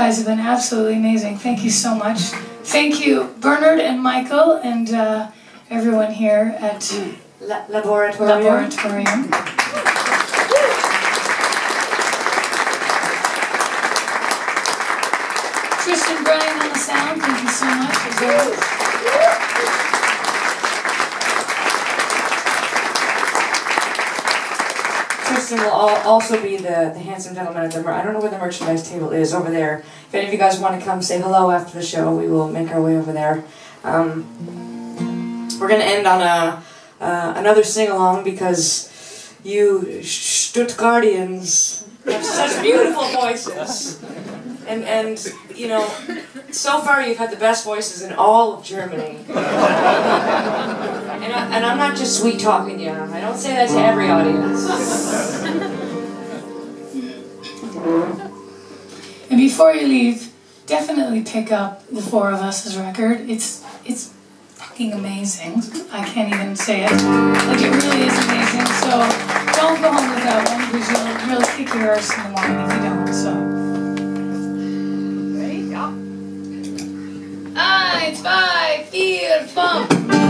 guys have been absolutely amazing. Thank you so much. Thank you, Bernard and Michael, and everyone here at Laboratorium. Tristan Bryan on the sound, thank you so much as well. Tristan will also be the handsome gentleman at the I don't know where the merchandise table is over there. If any of you guys want to come say hello after the show, we will make our way over there. We're going to end on another sing-along because you Stuttgartians have such beautiful voices. And you know, so far you've had the best voices in all of Germany. And I'm not just sweet-talking you. I don't say that to every audience. And before you leave, definitely pick up the Four of Us' record. It's fucking amazing. I can't even say it. Like, it really is amazing. So don't go home with that one because you'll really kick your arse in the morning if you don't. So. Ready? Yeah. 1, 2, 3, 4.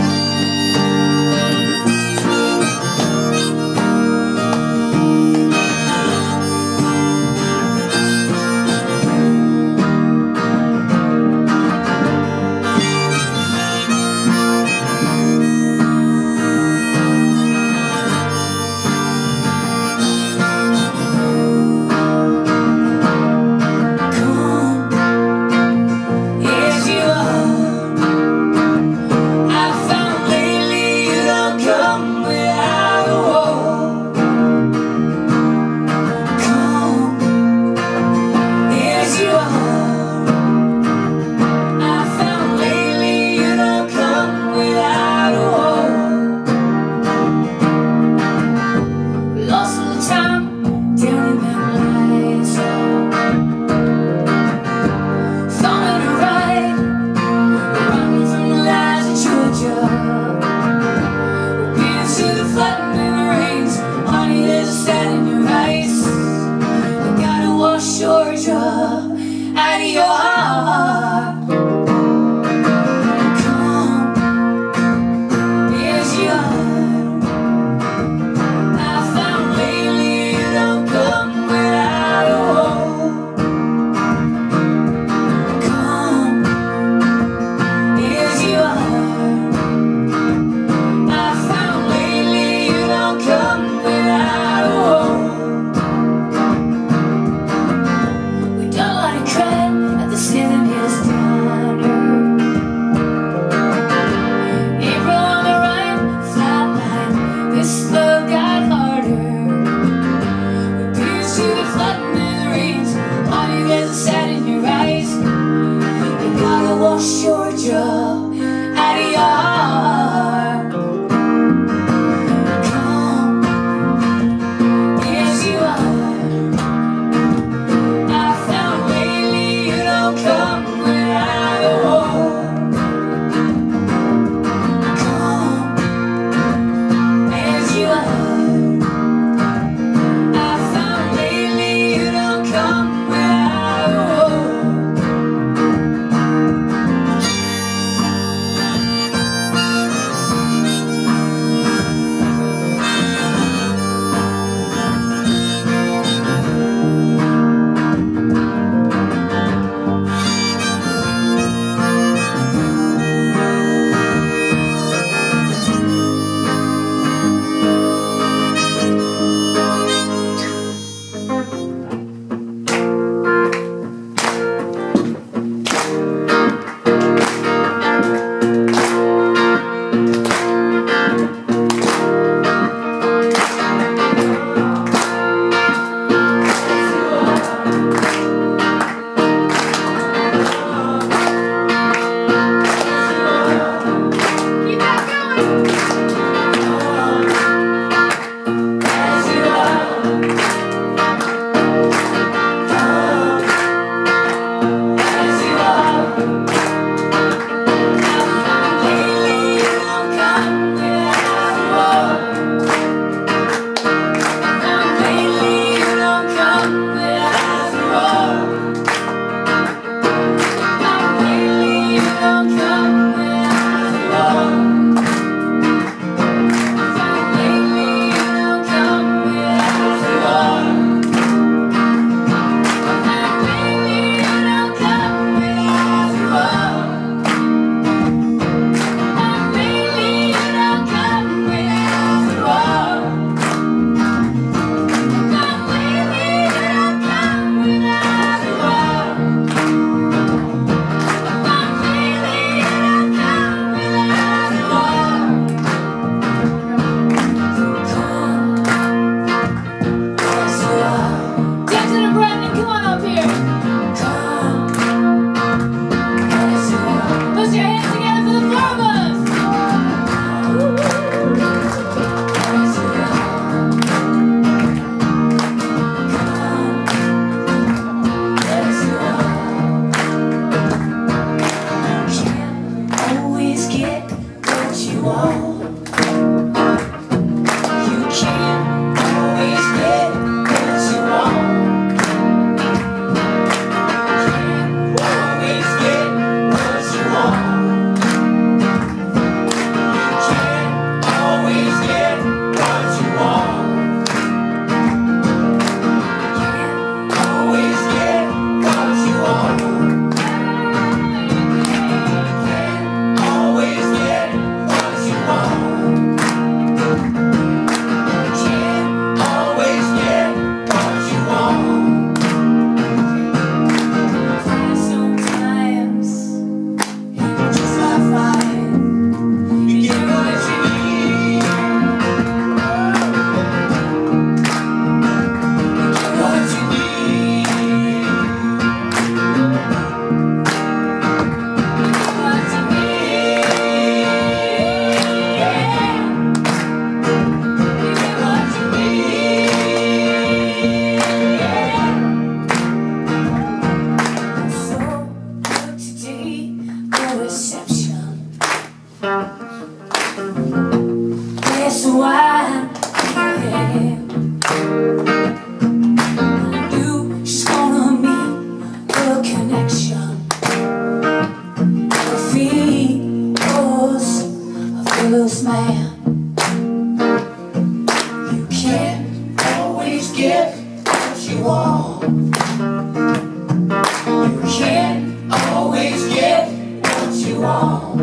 get what you want.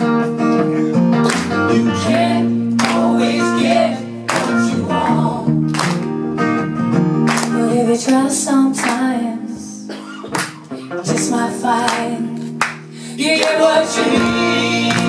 You can't always get what you want. But if you try sometimes, just might find you get what you need.